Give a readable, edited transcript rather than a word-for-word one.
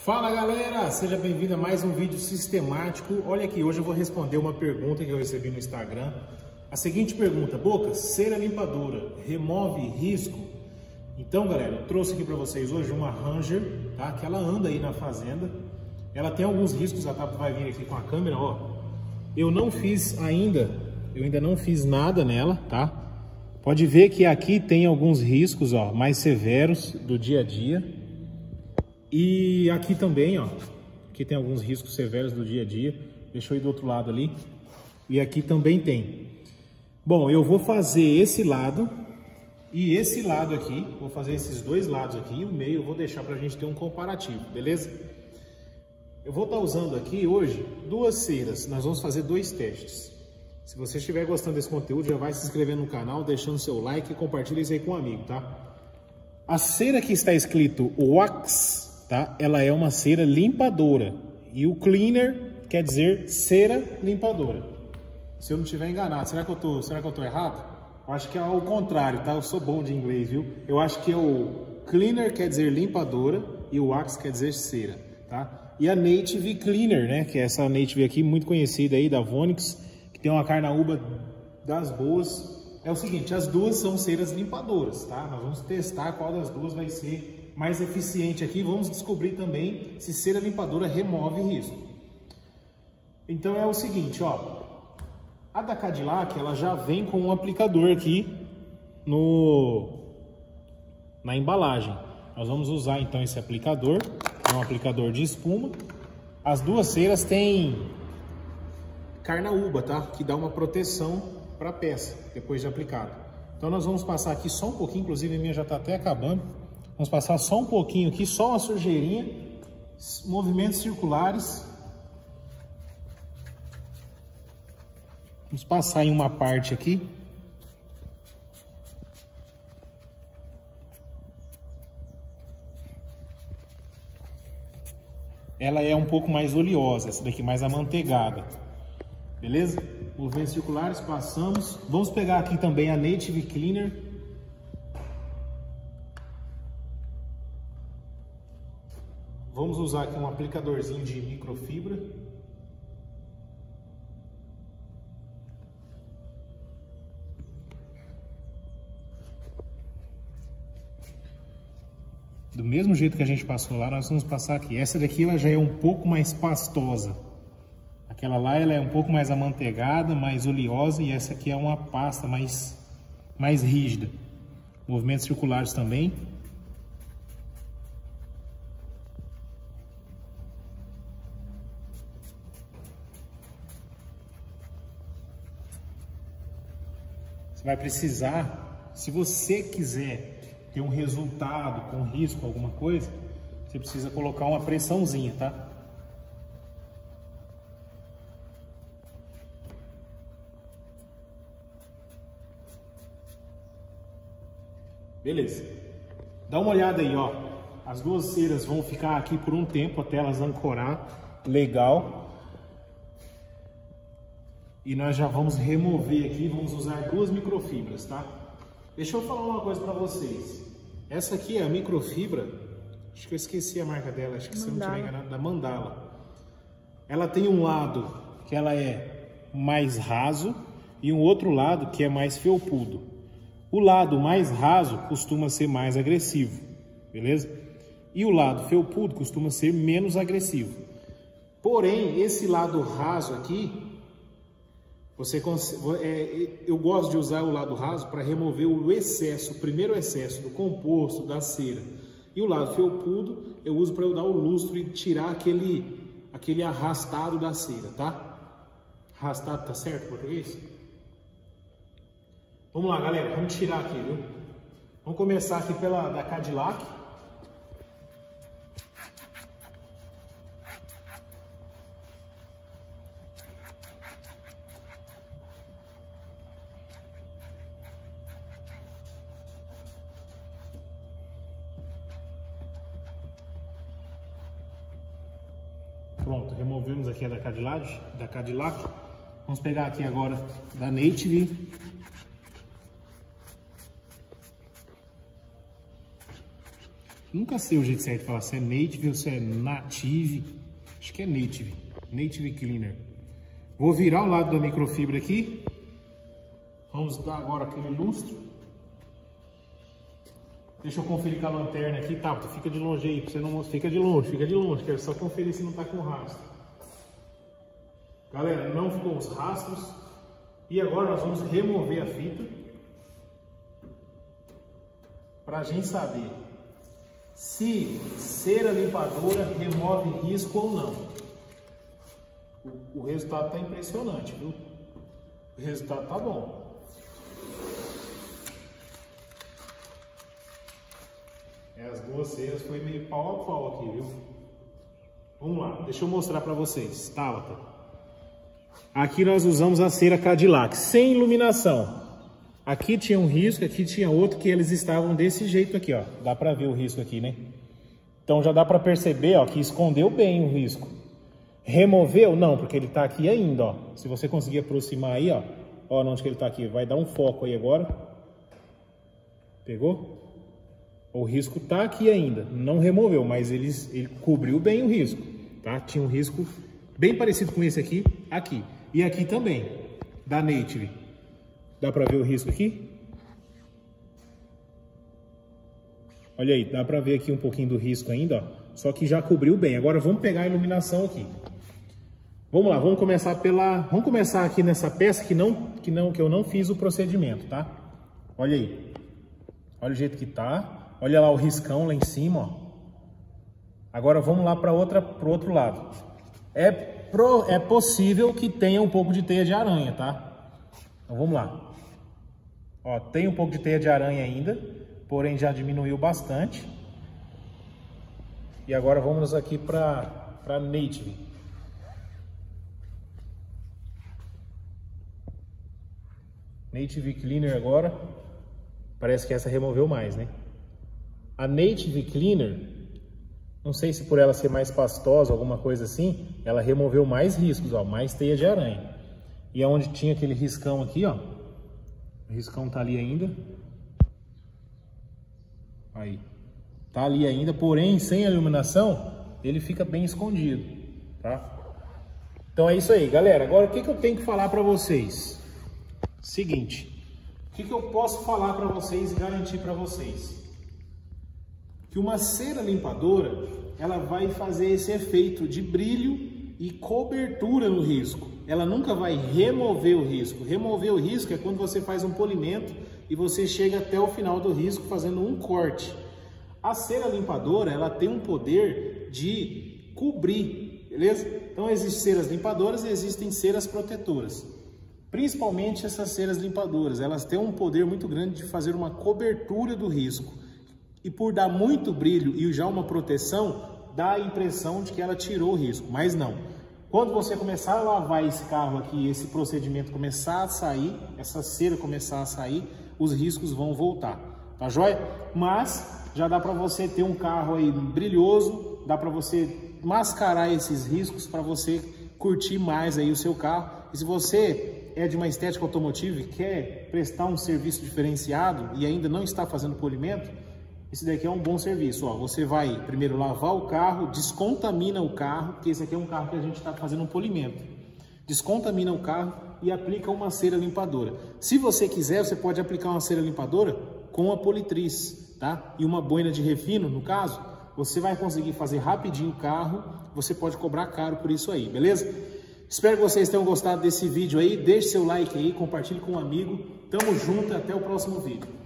Fala galera, seja bem-vindo a mais um vídeo sistemático. Olha aqui, hoje eu vou responder uma pergunta que eu recebi no Instagram. A seguinte pergunta: Bocas, cera limpadora remove risco? Então galera, eu trouxe aqui para vocês hoje uma Ranger, tá? Que ela anda aí na fazenda. Ela tem alguns riscos, a Tato vai vir aqui com a câmera, ó. Eu ainda não fiz nada nela, tá? Pode ver que aqui tem alguns riscos, ó, mais severos do dia a dia. E aqui também, ó, aqui tem alguns riscos severos do dia a dia. Deixa eu ir do outro lado ali. E aqui também tem. Bom, eu vou fazer esse lado e esse lado aqui. Vou fazer esses dois lados aqui e o meio eu vou deixar pra gente ter um comparativo, beleza? Eu vou estar usando aqui hoje duas ceras. Nós vamos fazer dois testes. Se você estiver gostando desse conteúdo, já vai se inscrevendo no canal, deixando seu like e compartilha isso aí com um amigo, tá? A cera que está escrito Wax, tá? Ela é uma cera limpadora. E o cleaner quer dizer cera limpadora. Se eu não estiver enganado, será que eu tô errado? Eu acho que é ao contrário, tá? Eu sou bom de inglês, viu? Eu acho que o cleaner quer dizer limpadora e o wax quer dizer cera, tá? E a Native Cleaner, né? Que é essa Native aqui, muito conhecida aí, da Vonix, que tem uma carnaúba das boas. É o seguinte, as duas são ceras limpadoras, tá? Nós vamos testar qual das duas vai ser mais eficiente aqui. Vamos descobrir também se cera limpadora remove risco. Então é o seguinte, ó. A da Cadillac, ela já vem com um aplicador aqui na embalagem. Nós vamos usar então esse aplicador, é um aplicador de espuma. As duas ceras têm carnaúba, tá? Que dá uma proteção para a peça depois de aplicado. Então nós vamos passar aqui só um pouquinho, inclusive a minha já está até acabando. Vamos passar só um pouquinho aqui, só uma sujeirinha, movimentos circulares. Vamos passar em uma parte aqui. Ela é um pouco mais oleosa, essa daqui mais amanteigada. Beleza? Movimentos circulares, passamos. Vamos pegar aqui também a Native Cleaner. Vamos usar aqui um aplicadorzinho de microfibra. Do mesmo jeito que a gente passou lá, nós vamos passar aqui. Essa daqui ela já é um pouco mais pastosa. Aquela lá ela é um pouco mais amanteigada, mais oleosa, e essa aqui é uma pasta mais rígida. Movimentos circulares também. Você vai precisar, se você quiser ter um resultado com risco, alguma coisa, você precisa colocar uma pressãozinha, tá? Beleza. Dá uma olhada aí, ó. As duas ceras vão ficar aqui por um tempo até elas ancorar legal. E nós já vamos remover aqui, vamos usar duas microfibras, tá? Deixa eu falar uma coisa para vocês. Essa aqui é a microfibra, acho que eu esqueci a marca dela, acho que se eu não estiver enganado, da Mandala. Ela tem um lado que ela é mais raso e um outro lado que é mais felpudo. O lado mais raso costuma ser mais agressivo, beleza? E o lado felpudo costuma ser menos agressivo. Porém, esse lado raso aqui, eu gosto de usar o lado raso para remover o excesso, o primeiro excesso do composto, da cera. E o lado felpudo eu uso para eu dar o lustro e tirar aquele arrastado da cera, tá? Arrastado, tá certo em português? Vamos lá, galera, vamos tirar aqui, viu? Vamos começar aqui pela da Cadillac. Pronto, removemos aqui a da Cadillac. Vamos pegar aqui agora da Native. Nunca sei o jeito certo de falar se é Native ou se é Native. Acho que é Native. Native Cleaner. Vou virar o lado da microfibra aqui. Vamos dar agora aquele lustro. Deixa eu conferir com a lanterna aqui, tá? Fica de longe aí, pra você não... Fica de longe. Quero só conferir se não tá com rastro. Galera, não ficou os rastros. E agora nós vamos remover a fita. Pra gente saber se cera limpadora remove risco ou não. O resultado tá impressionante, viu? O resultado tá bom. As duas ceras foi meio pau a pau aqui, viu? Vamos lá, deixa eu mostrar pra vocês. Tá. Aqui nós usamos a cera Cadillac, sem iluminação. Aqui tinha um risco, aqui tinha outro, que eles estavam desse jeito aqui, ó. Dá pra ver o risco aqui, né? Então já dá pra perceber, ó, que escondeu bem o risco. Removeu? Não, porque ele tá aqui ainda, ó. Se você conseguir aproximar aí, ó. Ó, onde que ele tá aqui. Vai dar um foco aí agora. Pegou? O risco tá aqui ainda. Não removeu, mas ele cobriu bem o risco, tá? Tinha um risco bem parecido com esse aqui, aqui. E aqui também, da Native. Dá pra ver o risco aqui? Olha aí, dá pra ver aqui um pouquinho do risco ainda, ó. Só que já cobriu bem. Agora vamos pegar a iluminação aqui. Vamos lá, vamos começar aqui nessa peça que eu não fiz o procedimento, tá? Olha aí. Olha o jeito que tá. Olha lá o riscão lá em cima, ó. Agora vamos lá para pro outro lado. É possível que tenha um pouco de teia de aranha, tá? Então vamos lá. Ó, tem um pouco de teia de aranha ainda, porém já diminuiu bastante. E agora vamos aqui para Native. Native Cleaner agora. Parece que essa removeu mais, né? A Native Cleaner, não sei se por ela ser mais pastosa, alguma coisa assim, ela removeu mais riscos, ó, mais teia de aranha. E onde tinha aquele riscão aqui, ó, o riscão tá ali ainda. Aí, tá ali ainda, porém, sem a iluminação, ele fica bem escondido, tá? Então é isso aí, galera. Agora, o que eu tenho que falar para vocês? Seguinte, o que eu posso falar para vocês e garantir para vocês? Que uma cera limpadora, ela vai fazer esse efeito de brilho e cobertura no risco. Ela nunca vai remover o risco. Remover o risco é quando você faz um polimento e você chega até o final do risco fazendo um corte. A cera limpadora, ela tem um poder de cobrir, beleza? Então existem ceras limpadoras e existem ceras protetoras. Principalmente essas ceras limpadoras, elas têm um poder muito grande de fazer uma cobertura do risco. E por dar muito brilho e já uma proteção, dá a impressão de que ela tirou o risco, mas não. Quando você começar a lavar esse carro aqui, esse procedimento começar a sair, essa cera começar a sair, os riscos vão voltar, tá joia? Mas já dá para você ter um carro aí brilhoso, dá para você mascarar esses riscos para você curtir mais aí o seu carro. E se você é de uma estética automotiva e quer prestar um serviço diferenciado e ainda não está fazendo polimento, esse daqui é um bom serviço, ó. Você vai primeiro lavar o carro, descontamina o carro, porque esse aqui é um carro que a gente está fazendo um polimento. Descontamina o carro e aplica uma cera limpadora. Se você quiser, você pode aplicar uma cera limpadora com a politriz, tá? E uma boina de refino, no caso, você vai conseguir fazer rapidinho o carro, você pode cobrar caro por isso aí, beleza? Espero que vocês tenham gostado desse vídeo aí, deixe seu like aí, compartilhe com um amigo. Tamo junto, até o próximo vídeo.